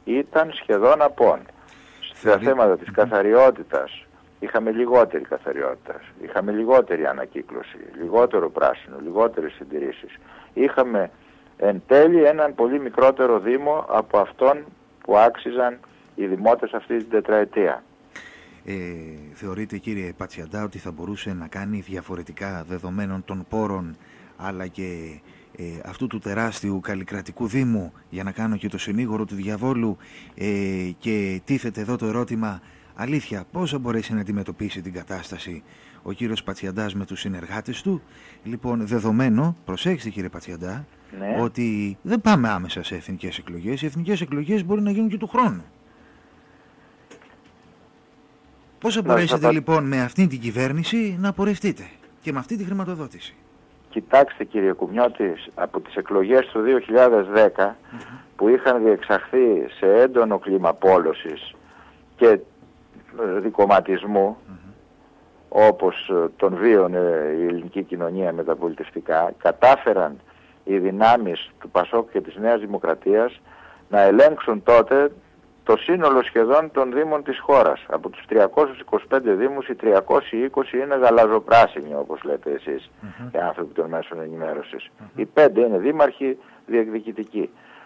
ήταν σχεδόν απόν. Στα θέματα της καθαριότητας είχαμε λιγότερη καθαριότητα, είχαμε λιγότερη ανακύκλωση, λιγότερο πράσινο, λιγότερες συντηρήσεις. Είχαμε εν τέλει έναν πολύ μικρότερο Δήμο από αυτόν που άξιζαν οι δημότες αυτή την τετραετία. Θεωρείτε, κύριε Πατσιαντά, ότι θα μπορούσε να κάνει διαφορετικά δεδομένων των πόρων αλλά και αυτού του τεράστιου καλλικρατικού Δήμου, για να κάνω και το συνήγορο του διαβόλου, και τίθεται εδώ το ερώτημα, αλήθεια, πώς θα μπορέσει να αντιμετωπίσει την κατάσταση ο κύριος Πατσιαντάς με τους συνεργάτες του? Λοιπόν, δεδομένο, προσέξτε κύριε Πατσιαντά, ναι, ότι δεν πάμε άμεσα σε εθνικές εκλογές. Οι εθνικές εκλογές μπορεί να γίνουν και του χρόνου. Πώς θα μπορέσετε λοιπόν με αυτή την κυβέρνηση να πορευτείτε και με αυτή τη χρηματοδότηση? Κοιτάξτε κύριε Κουμιώτη, από τις εκλογές του 2010 που είχαν διεξαχθεί σε έντονο κλίμα πόλωσης και δικομματισμού, όπως τον βίωνε η ελληνική κοινωνία μεταπολιτευτικά, κατάφεραν οι δυνάμεις του ΠΑΣΟΚ και της Νέας Δημοκρατίας να ελέγξουν τότε το σύνολο σχεδόν των δήμων της χώρας. Από τους 325 δήμους, οι 320 είναι γαλαζοπράσινοι, όπως λέτε εσείς, οι άνθρωποι των μέσων ενημέρωσης. Οι 5 είναι δήμαρχοι διεκδικητικοί.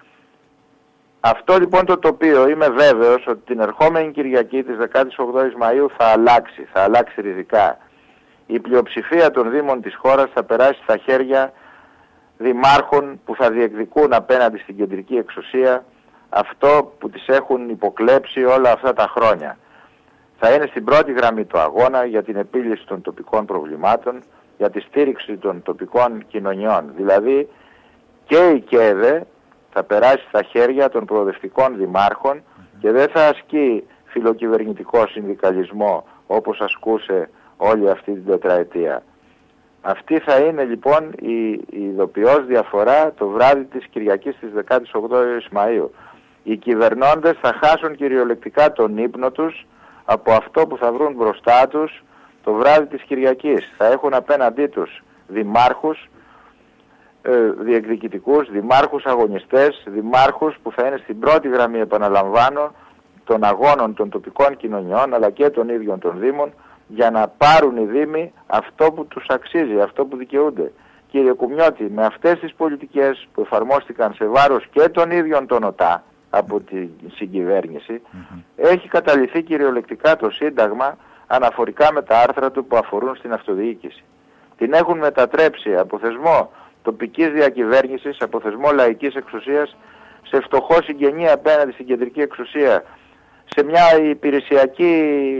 Αυτό λοιπόν το τοπίο είμαι βέβαιος ότι την ερχόμενη Κυριακή της 18ης Μαΐου θα αλλάξει ριζικά. Η πλειοψηφία των δήμων της χώρας θα περάσει στα χέρια δημάρχων που θα διεκδικούν απέναντι στην κεντρική εξουσία αυτό που τις έχουν υποκλέψει όλα αυτά τα χρόνια. Θα είναι στην πρώτη γραμμή του αγώνα για την επίλυση των τοπικών προβλημάτων, για τη στήριξη των τοπικών κοινωνιών. Δηλαδή και η ΚΕΔΕ θα περάσει στα χέρια των προοδευτικών δημάρχων και δεν θα ασκεί φιλοκυβερνητικό συνδικαλισμό όπως ασκούσε όλη αυτή την τετραετία. Αυτή θα είναι λοιπόν η ειδοποιώς διαφορά το βράδυ της Κυριακής της 18ης Μαΐου. Οι κυβερνώντες θα χάσουν κυριολεκτικά τον ύπνο τους από αυτό που θα βρουν μπροστά τους το βράδυ της Κυριακής. Θα έχουν απέναντί τους δημάρχους διεκδικητικούς, δημάρχους αγωνιστές, δημάρχους που θα είναι στην πρώτη γραμμή, επαναλαμβάνω, των αγώνων των τοπικών κοινωνιών αλλά και των ίδιων των δήμων, για να πάρουν οι δήμοι αυτό που τους αξίζει, αυτό που δικαιούνται. Κύριε Κουμιώτη, με αυτές τις πολιτικές που εφαρμόστηκαν σε βάρος και των ίδιων των ΟΤΑ από την συγκυβέρνηση, έχει καταληθεί κυριολεκτικά το Σύνταγμα αναφορικά με τα άρθρα του που αφορούν στην αυτοδιοίκηση. Την έχουν μετατρέψει από θεσμό τοπικής διακυβέρνησης, από θεσμό λαϊκής εξουσίας, σε φτωχό συγγενή απέναντι στην κεντρική εξουσία, σε μια υπηρεσιακή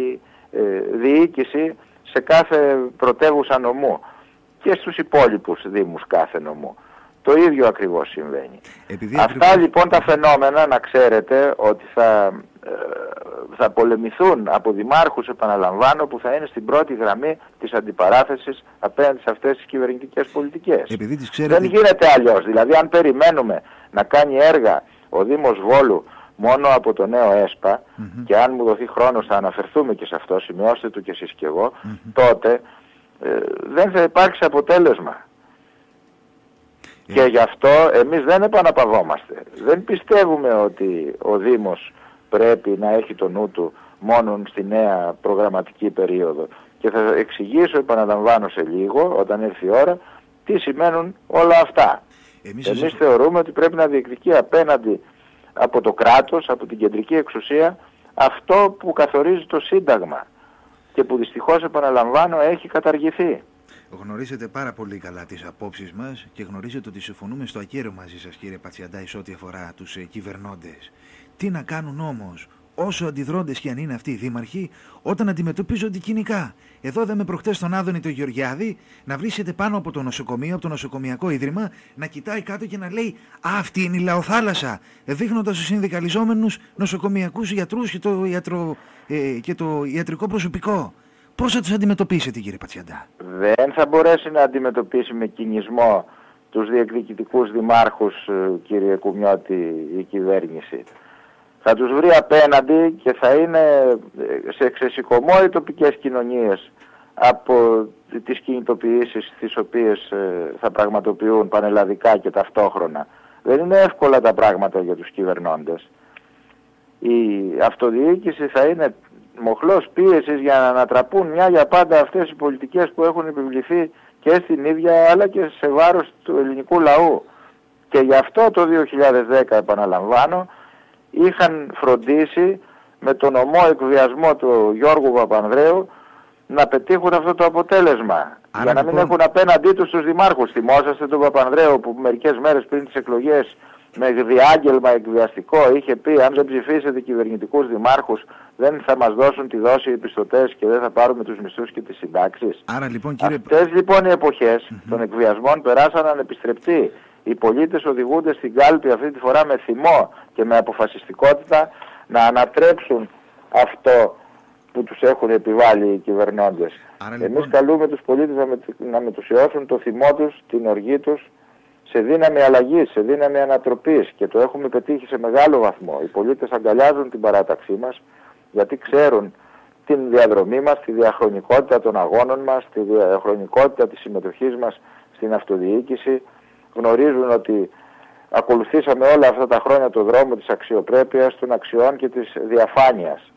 διοίκηση σε κάθε πρωτεύουσα νομού και στους υπόλοιπους δήμους κάθε νομού. Το ίδιο ακριβώς συμβαίνει. Αυτά λοιπόν τα φαινόμενα, να ξέρετε ότι θα πολεμηθούν από δημάρχους, επαναλαμβάνω, που θα είναι στην πρώτη γραμμή της αντιπαράθεσης απέναντι σε αυτές τις κυβερνητικές πολιτικές. Δεν γίνεται αλλιώς. Δηλαδή αν περιμένουμε να κάνει έργα ο Δήμος Βόλου μόνο από το νέο ΕΣΠΑ, και αν μου δοθεί χρόνος θα αναφερθούμε και σε αυτό, σημειώστε το και εσείς και εγώ, τότε δεν θα υπάρξει αποτέλεσμα. Και γι' αυτό εμείς δεν επαναπαυόμαστε. Δεν πιστεύουμε ότι ο Δήμος πρέπει να έχει το νου του μόνο στη νέα προγραμματική περίοδο. Και θα εξηγήσω, επαναλαμβάνω σε λίγο, όταν έρθει η ώρα, τι σημαίνουν όλα αυτά. Εμείς θεωρούμε ότι πρέπει να διεκδικεί απέναντι από το κράτος, από την κεντρική εξουσία, αυτό που καθορίζει το Σύνταγμα και που δυστυχώς, επαναλαμβάνω, έχει καταργηθεί. Γνωρίζετε πάρα πολύ καλά τις απόψεις μας και γνωρίζετε ότι συμφωνούμε στο ακέραιο μαζί σας, κύριε Πατσιαντά, σε ό,τι αφορά τους κυβερνώντες. Τι να κάνουν όμως, όσο αντιδρόντες και αν είναι αυτοί οι δήμαρχοι, όταν αντιμετωπίζονται κοινικά? Εδώ είδαμε προχτές τον Άδωνη τον Γεωργιάδη να βρίσκεται πάνω από το νοσοκομείο, από το νοσοκομιακό ίδρυμα, να κοιτάει κάτω και να λέει «Αυτή είναι η λαοθάλασσα», δείχνοντας τους συνδικαλιζόμενους νοσοκομιακούς γιατρούς και το ιατρικό προσωπικό. Πώς θα τους αντιμετωπίσετε, κύριε Πατσιαντά? Δεν θα μπορέσει να αντιμετωπίσει με κινησμό τους διεκδικητικούς δημάρχους, κύριε Κουμιώτη, η κυβέρνηση. Θα τους βρει απέναντι και θα είναι σε ξεσηκωμό οι τοπικές κοινωνίες από τις κινητοποιήσεις τις οποίες θα πραγματοποιούν πανελλαδικά και ταυτόχρονα. Δεν είναι εύκολα τα πράγματα για τους κυβερνώντες. η αυτοδιοίκηση θα είναι μοχλός πίεσης για να ανατραπούν μια για πάντα αυτές οι πολιτικές που έχουν επιβληθεί και στην ίδια αλλά και σε βάρος του ελληνικού λαού. Και γι' αυτό το 2010, επαναλαμβάνω, είχαν φροντίσει με τον ομό εκβιασμό του Γιώργου Παπανδρέου να πετύχουν αυτό το αποτέλεσμα. Άρα, για να μην έχουν απέναντί τους τους δημάρχους. Θυμόσαστε τον Παπανδρέου που μερικές μέρες πριν τις εκλογές με διάγγελμα εκβιαστικό είχε πει αν δεν ψηφίσετε κυβερνητικούς δημάρχους δεν θα μας δώσουν τη δόση οι πιστωτές και δεν θα πάρουμε τους μισθούς και τις συντάξεις. Άρα, λοιπόν, κύριε... Αυτές λοιπόν οι εποχές των εκβιασμών περάσαν ανεπιστρεπτοί. Οι πολίτες οδηγούνται στην κάλπη αυτή τη φορά με θυμό και με αποφασιστικότητα να ανατρέψουν αυτό που τους έχουν επιβάλει οι κυβερνώντες. Άρα, λοιπόν... Εμείς καλούμε τους πολίτες να μετουσιώσουν το θυμό τους, την οργή τους, σε δύναμη αλλαγής, σε δύναμη ανατροπής και το έχουμε πετύχει σε μεγάλο βαθμό. Οι πολίτες αγκαλιάζουν την παράταξή μας γιατί ξέρουν την διαδρομή μας, τη διαχρονικότητα των αγώνων μας, τη διαχρονικότητα της συμμετοχής μας στην αυτοδιοίκηση. Γνωρίζουν ότι ακολουθήσαμε όλα αυτά τα χρόνια το δρόμο της αξιοπρέπειας, των αξιών και της διαφάνειας.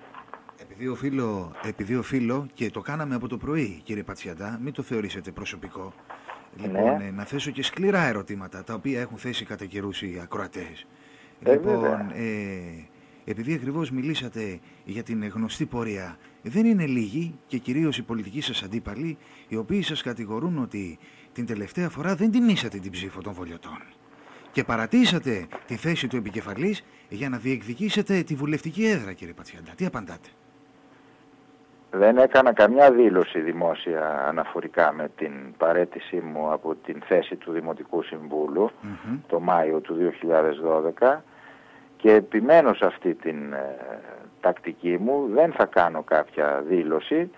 Επειδή οφείλω και το κάναμε από το πρωί, κύριε Πατσιαντά, μην το θεωρήσετε προσωπικό. Λοιπόν, Ναι. να θέσω και σκληρά ερωτήματα, τα οποία έχουν θέσει κατά καιρούς οι ακροατές. Βέβαια. Επειδή ακριβώς μιλήσατε για την γνωστή πορεία, δεν είναι λίγοι και κυρίως οι πολιτικοί σας αντίπαλοι, οι οποίοι σας κατηγορούν ότι την τελευταία φορά δεν τιμήσατε την ψήφο των βολιωτών και παρατήσατε τη θέση του επικεφαλής για να διεκδικήσετε τη βουλευτική έδρα, κύριε Πατσιαντά. Τι απαντάτε? Δεν έκανα καμιά δήλωση δημόσια αναφορικά με την παραίτησή μου από την θέση του Δημοτικού Συμβούλου το Μάιο του 2012 και επιμένω σε αυτή την τακτική μου. Δεν θα κάνω κάποια δήλωση.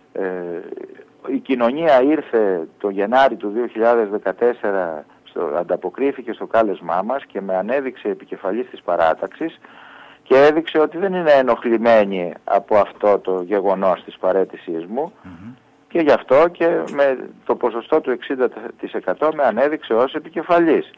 Η κοινωνία ήρθε το Γενάρη του 2014, ανταποκρίθηκε στο κάλεσμά μας και με ανέδειξε επικεφαλής της παράταξης και έδειξε ότι δεν είναι ενοχλημένοι από αυτό το γεγονός της παραίτησής μου και γι' αυτό και με το ποσοστό του 60% με ανέδειξε ως επικεφαλής.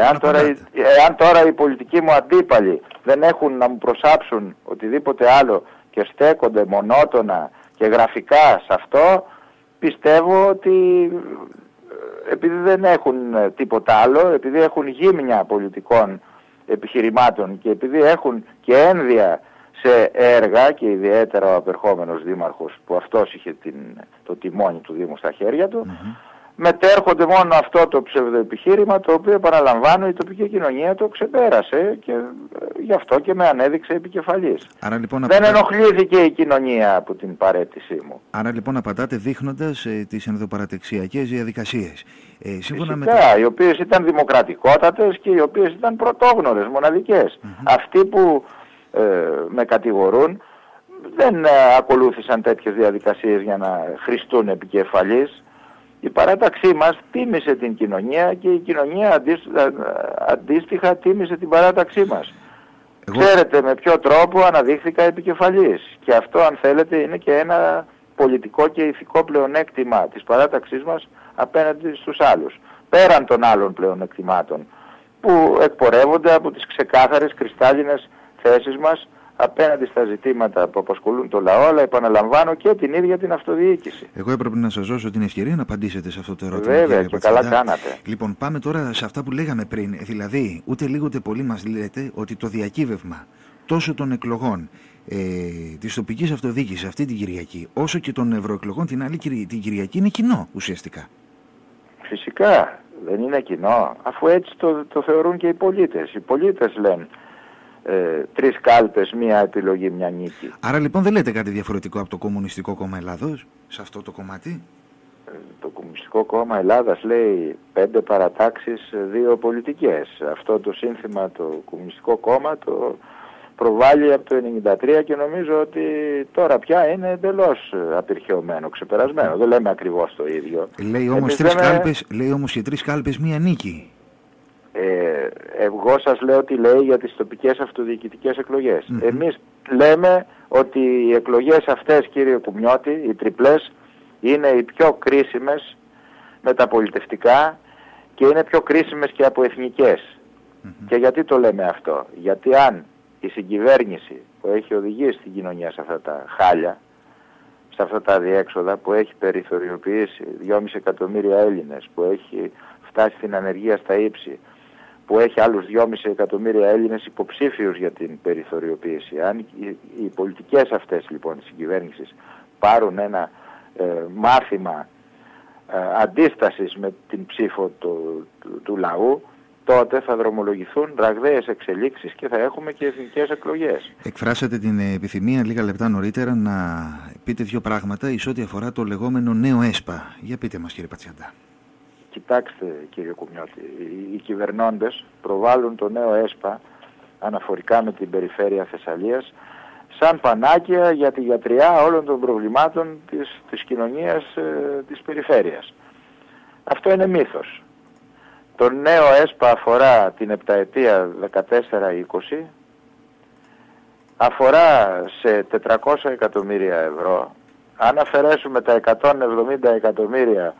Εάν τώρα οι πολιτικοί μου αντίπαλοι δεν έχουν να μου προσάψουν οτιδήποτε άλλο και στέκονται μονότονα και γραφικά σε αυτό, πιστεύω ότι επειδή δεν έχουν τίποτα άλλο, επειδή έχουν γύμνια πολιτικών επιχειρημάτων και επειδή έχουν και ένδια σε έργα και ιδιαίτερα ο απερχόμενος δήμαρχος που αυτός είχε το τιμόνι του Δήμου στα χέρια του, μετέρχονται μόνο αυτό το ψευδοεπιχείρημα το οποίο, επαναλαμβάνω, η τοπική κοινωνία το ξεπέρασε και γι' αυτό και με ανέδειξε επικεφαλής. Άρα, λοιπόν, δεν ενοχλήθηκε η κοινωνία από την παραίτησή μου. Άρα λοιπόν απαντάτε δείχνοντας τις ενδοπαρατεξιακές διαδικασίες. Φυσικά, οι οποίες ήταν δημοκρατικότατες και οι οποίες ήταν πρωτόγνωρες, μοναδικές. Αυτοί που με κατηγορούν δεν ακολούθησαν τέτοιες διαδικασίες για να χρηστούν επικεφαλής. Η παράταξή μας τίμησε την κοινωνία και η κοινωνία αντίστοιχα τίμησε την παράταξή μας. Ξέρετε με ποιο τρόπο αναδείχθηκα επικεφαλής και αυτό, αν θέλετε, είναι και ένα πολιτικό και ηθικό πλεονέκτημα της παράταξής μας απέναντι στους άλλους. Πέραν των άλλων πλεονεκτημάτων που εκπορεύονται από τις ξεκάθαρες κρυστάλλινες θέσεις μας απέναντι στα ζητήματα που απασχολούν το λαό, αλλά επαναλαμβάνω και την ίδια την αυτοδιοίκηση. Εγώ έπρεπε να σας δώσω την ευκαιρία να απαντήσετε σε αυτό το ερώτημα. Βέβαια, και καλά κάνατε. Λοιπόν, πάμε τώρα σε αυτά που λέγαμε πριν. Δηλαδή, ούτε λίγο ούτε πολύ μας λέτε ότι το διακύβευμα τόσο των εκλογών της τοπικής αυτοδιοίκησης αυτή την Κυριακή, όσο και των ευρωεκλογών την άλλη την Κυριακή είναι κοινό ουσιαστικά. Φυσικά δεν είναι κοινό, αφού έτσι το θεωρούν και οι πολίτες. Οι πολίτες λένε 3 κάλπες, μία επιλογή, μια νίκη. Άρα λοιπόν δεν λέτε κάτι διαφορετικό από το Κομμουνιστικό Κόμμα Ελλάδος σε αυτό το κομμάτι? Το Κομμουνιστικό Κόμμα Ελλάδας λέει 5 παρατάξεις, 2 πολιτικές. Αυτό το σύνθημα το Κομμουνιστικό Κόμμα το προβάλλει από το 1993 και νομίζω ότι τώρα πια είναι εντελώς απειρχαιωμένο, ξεπερασμένο. Δεν λέμε ακριβώς το ίδιο. Λέει όμως και 3 κάλπες μία νίκη. Εγώ σας λέω τι λέει για τις τοπικές αυτοδιοικητικές εκλογές. Εμείς λέμε ότι οι εκλογές αυτές, κύριε Κουμιώτη, οι τριπλές, είναι οι πιο κρίσιμες μεταπολιτευτικά και είναι πιο κρίσιμες και από εθνικές. Και γιατί το λέμε αυτό? Γιατί αν η συγκυβέρνηση που έχει οδηγήσει την κοινωνία σε αυτά τα χάλια, σε αυτά τα αδιέξοδα, που έχει περιθωριοποιήσει 2,5 εκατομμύρια Έλληνες, που έχει φτάσει στην ανεργία στα ύψη, που έχει άλλους 2,5 εκατομμύρια Έλληνες υποψήφιους για την περιθωριοποίηση. Αν οι πολιτικές αυτές λοιπόν της συγκυβέρνησης πάρουν ένα μάθημα αντίστασης με την ψήφο του λαού, τότε θα δρομολογηθούν ραγδαίες εξελίξεις και θα έχουμε και εθνικές εκλογές. Εκφράσατε την επιθυμία λίγα λεπτά νωρίτερα να πείτε δύο πράγματα εις ό,τι αφορά το λεγόμενο νέο ΕΣΠΑ. Για πείτε μας, κύριε Πατσιαντά. Κοιτάξτε, κύριε Κουμιώτη, οι κυβερνώντες προβάλλουν το νέο ΕΣΠΑ αναφορικά με την περιφέρεια Θεσσαλίας σαν πανάκια για τη γιατριά όλων των προβλημάτων της κοινωνίας της περιφέρειας. Αυτό είναι μύθος. Το νέο ΕΣΠΑ αφορά την επταετία 14-20, αφορά σε 400 εκατομμύρια ευρώ. Αν αφαιρέσουμε τα 170 εκατομμύρια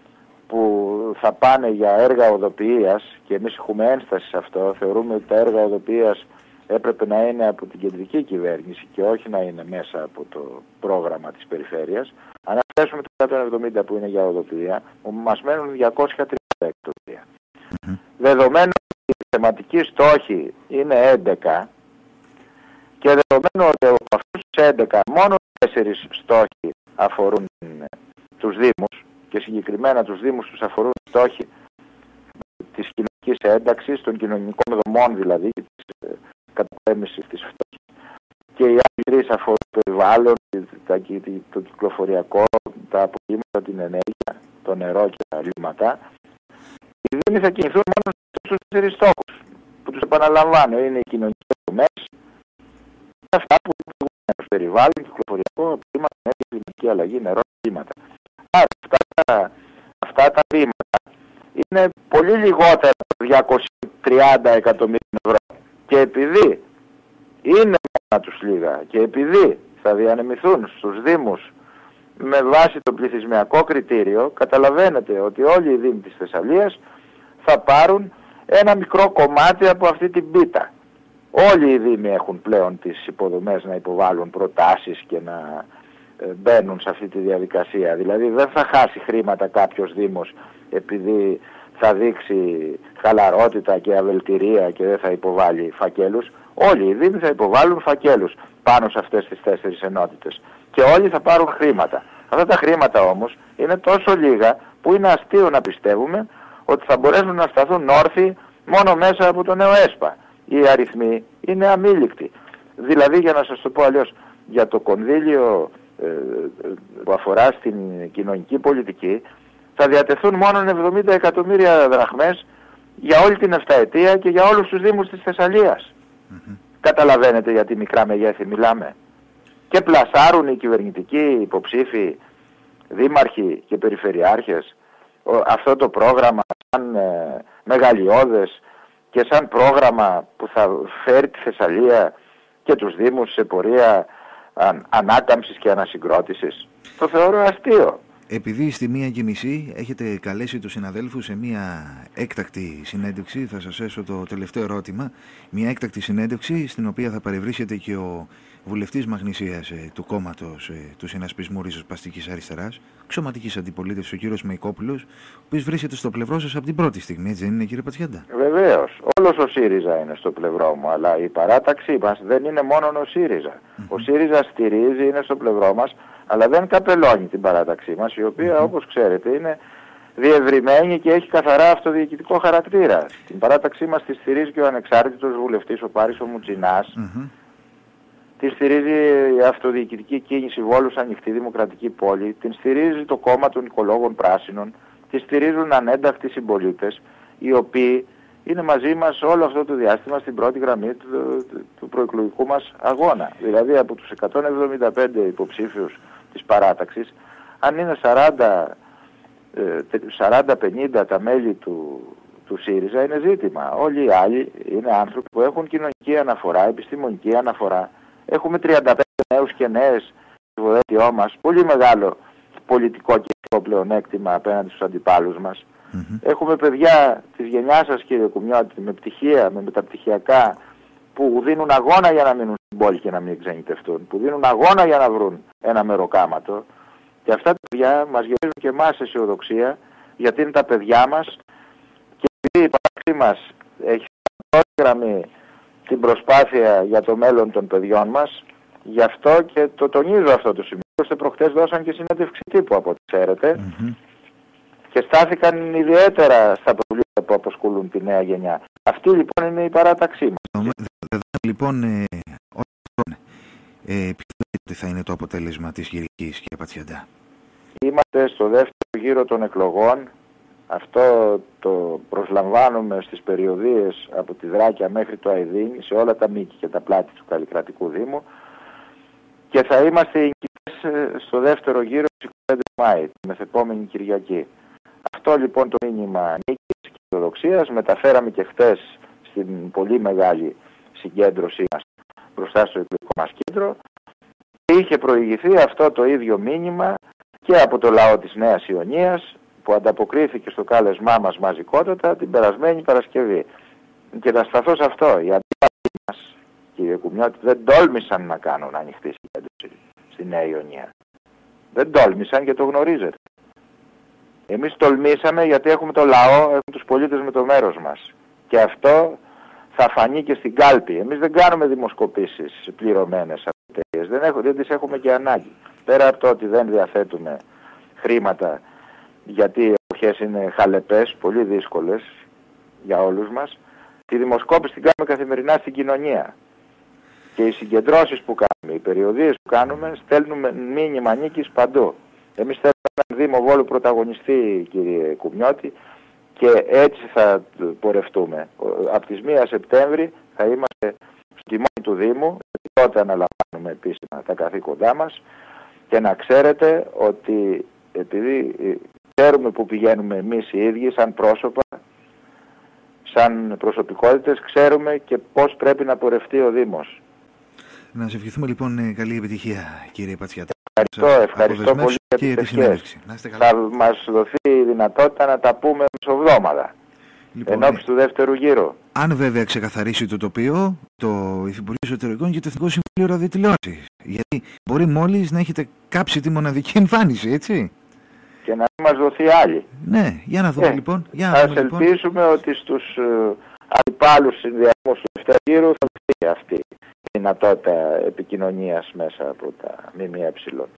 που θα πάνε για έργα οδοποιίας, και εμείς έχουμε ένσταση σε αυτό, θεωρούμε ότι τα έργα οδοποιίας έπρεπε να είναι από την κεντρική κυβέρνηση και όχι να είναι μέσα από το πρόγραμμα της περιφέρειας. Αν αφαιρέσουμε τα 170 που είναι για οδοποιία, μας μένουν 230 εκατομμύρια. Δεδομένου ότι η θεματική στόχη είναι 11 και δεδομένου ότι από αυτούς τους 11 μόνο 4 στόχοι αφορούν τους Δήμους και συγκεκριμένα τους Δήμους τους αφορούν στόχοι της κοινωνικής ένταξης, των κοινωνικών δομών δηλαδή, της καταπολέμησης της φτώχειας, και οι άλλοι 3 αφορούν το περιβάλλον, το κυκλοφοριακό, τα αποχήματα, την ενέργεια, το νερό και τα λίμματα. Οι Δήμοι θα κινηθούν μόνο στους 4 στόχους, που τους επαναλαμβάνω, είναι οι κοινωνικές δομές, αυτά που είναι περιβάλλον, κυκλοφοριακό, κλίμα, ενέργεια, κλιματική αλλαγή, νερό, κλίματα. Άρα αυτά τα βήματα είναι πολύ λιγότερα από 230 εκατομμύρια ευρώ. Και επειδή είναι μόνα τους λίγα και επειδή θα διανεμηθούν στους Δήμους με βάση το πληθυσμιακό κριτήριο, καταλαβαίνετε ότι όλοι οι Δήμοι της Θεσσαλίας θα πάρουν ένα μικρό κομμάτι από αυτή την πίτα. Όλοι οι Δήμοι έχουν πλέον τις υποδομές να υποβάλουν προτάσεις και να μπαίνουν σε αυτή τη διαδικασία. Δηλαδή δεν θα χάσει χρήματα κάποιος Δήμος επειδή θα δείξει χαλαρότητα και αβελτηρία και δεν θα υποβάλει φακέλους. Όλοι οι Δήμοι θα υποβάλουν φακέλους πάνω σε αυτές τις 4 ενότητες και όλοι θα πάρουν χρήματα. Αυτά τα χρήματα όμως είναι τόσο λίγα που είναι αστείο να πιστεύουμε ότι θα μπορέσουν να σταθούν όρθιοι μόνο μέσα από το νέο ΕΣΠΑ. Οι αριθμοί είναι αμήλικτοι. Δηλαδή, για να σας το πω αλλιώς, για το κονδύλιο που αφορά στην κοινωνική πολιτική θα διατεθούν μόνο 70 εκατομμύρια δραχμές για όλη την 7ετία και για όλους τους Δήμους της Θεσσαλίας. Καταλαβαίνετε για τι μικρά μεγέθη μιλάμε. Και πλασάρουν οι κυβερνητικοί υποψήφοι, δήμαρχοι και περιφερειάρχες αυτό το πρόγραμμα σαν μεγαλειώδες και σαν πρόγραμμα που θα φέρει τη Θεσσαλία και τους Δήμους σε πορεία ανάκαμψης και ανασυγκρότησης. Το θεωρώ αστείο. Επειδή στη 1:30 έχετε καλέσει τους συναδέλφους σε μια έκτακτη συνέντευξη, θα σας έσω το τελευταίο ερώτημα, μια έκτακτη συνέντευξη στην οποία θα παρευρίσκεται και ο βουλευτής Μαγνησίας του κόμματος του Συνασπισμού Ριζοσπαστικής Αριστεράς, αξιωματικής αντιπολίτευσης, ο κύριος Μεϊκόπουλος, ο οποίος βρίσκεται στο πλευρό σας από την πρώτη στιγμή, έτσι δεν είναι, κύριε Πατσιαντά? Βεβαίως. Όλος ο ΣΥΡΙΖΑ είναι στο πλευρό μου, αλλά η παράταξή μας δεν είναι μόνο ο ΣΥΡΙΖΑ. Ο ΣΥΡΙΖΑ στηρίζει, είναι στο πλευρό μας, αλλά δεν καπελώνει την παράταξή μας, η οποία όπως ξέρετε είναι διευρυμένη και έχει καθαρά αυτοδιοικητικό χαρακτήρα. Την παράταξή μας τη στηρίζει και ο ανεξάρτητος βουλευτής, ο Πάρης ο Μουτζινάς. Τη στηρίζει η αυτοδιοικητική κίνηση Βόλους Ανοιχτή Δημοκρατική Πόλη, την στηρίζει το κόμμα των Οικολόγων Πράσινων, τη στηρίζουν ανένταχτοι συμπολίτες, οι οποίοι είναι μαζί μας όλο αυτό το διάστημα στην πρώτη γραμμή του προεκλογικού μας αγώνα. Δηλαδή από τους 175 υποψήφιους της παράταξης, αν είναι 40-50 τα μέλη του ΣΥΡΙΖΑ είναι ζήτημα. Όλοι οι άλλοι είναι άνθρωποι που έχουν κοινωνική αναφορά, επιστημονική αναφορά. Έχουμε 35 νέους και νέες στο δωδέτιό μας, πολύ μεγάλο πολιτικό και πλεονέκτημα απέναντι στους αντιπάλους μας. Έχουμε παιδιά της γενιάς σας, κύριε Κουμιώτη, με πτυχία, με μεταπτυχιακά, που δίνουν αγώνα για να μείνουν στην πόλη και να μην ξενιτευτούν, που δίνουν αγώνα για να βρουν ένα μεροκάματο. Και αυτά τα παιδιά μας γεμίζουν και εμάς αισιοδοξία, γιατί είναι τα παιδιά μας και επειδή η πράξη μας έχει πρώτη γραμμή την προσπάθεια για το μέλλον των παιδιών μας, γι' αυτό και το τονίζω αυτό το σημείο. Ώστε προχτές δώσαν και συνέντευξη τύπου, από ό,τι ξέρετε, και στάθηκαν ιδιαίτερα στα προβλήματα που απασχολούν τη νέα γενιά. Αυτή λοιπόν είναι η παράταξή μας. Λοιπόν, ποιο θα είναι το αποτέλεσμα της Κυριακής, κύριε Πατσιαντά? Είμαστε στο δεύτερο γύρο των εκλογών. Αυτό το προσλαμβάνουμε στις περιοδίες από τη Δράκια μέχρι το Αηδίνη, σε όλα τα μήκη και τα πλάτη του Καλλικρατικού Δήμου, και θα είμαστε οι νικητές στο δεύτερο γύρο στις 25 Μάη, τη μεθεπόμενη Κυριακή. Αυτό λοιπόν το μήνυμα νίκης και ορθοδοξίας μεταφέραμε και χτες στην πολύ μεγάλη συγκέντρωσή μας μπροστά στο εκλογικό μας κέντρο, και είχε προηγηθεί αυτό το ίδιο μήνυμα και από το λαό της Νέας Ιωνίας, που ανταποκρίθηκε στο κάλεσμά μας μαζικότατα την περασμένη Παρασκευή. Και να σταθώ σε αυτό. Οι αντίπαλοι μας, κύριε Κουμιώτη, δεν τόλμησαν να κάνουν ανοιχτή συγκέντρωση στη Νέα Ιωνία. Δεν τόλμησαν και το γνωρίζετε. Εμείς τολμήσαμε γιατί έχουμε το λαό, έχουμε τους πολίτες με το μέρος μας. Και αυτό θα φανεί και στην κάλπη. Εμείς δεν κάνουμε δημοσκοπήσεις πληρωμένες από εταιρείες. Δεν τις έχουμε και ανάγκη. Πέρα από το ότι δεν διαθέτουμε χρήματα, γιατί οι εποχές είναι χαλεπές, πολύ δύσκολες για όλους μας, τη δημοσκόπηση την κάνουμε καθημερινά στην κοινωνία. Και οι συγκεντρώσεις που κάνουμε, οι περιοδίες που κάνουμε, στέλνουμε μήνυμα νίκης παντού. Εμείς θέλουμε έναν Δήμο Βόλου πρωταγωνιστή, κύριε Κουμιώτη, και έτσι θα πορευτούμε. Από τις 1 Σεπτέμβρη θα είμαστε στο τιμόνι του Δήμου, γιατί τότε αναλαμβάνουμε επίσημα τα καθήκοντά μας, και να ξέρετε ότι επειδή ξέρουμε που πηγαίνουμε εμείς οι ίδιοι σαν πρόσωπα, σαν προσωπικότητες, ξέρουμε και πώς πρέπει να πορευτεί ο Δήμος. Να σας ευχηθούμε λοιπόν καλή επιτυχία, κύριε Πατσιαντά. Ευχαριστώ πολύ για τις ευχές. Θα μας δοθεί η δυνατότητα να τα πούμε μεσοβδόμαδα, λοιπόν, ενώπιση του δεύτερου γύρου. Αν βέβαια ξεκαθαρίσει το τοπίο, το Υφυπουργείο Εσωτερικών και το Εθνικό Συμβούλιο Ραδιοτηλεόρασης. Γιατί μπορεί μόλις να έχετε κάψει τη μοναδική εμφάνιση, έτσι. Και να μην μας δοθεί άλλη. Ναι, για να δούμε λοιπόν. Ας ελπίσουμε ότι στους αντιπάλους συνδυασμούς του δεύτερου γύρου θα δοθεί αυτή η δυνατότητα επικοινωνίας μέσα από τα ΜΜΕ.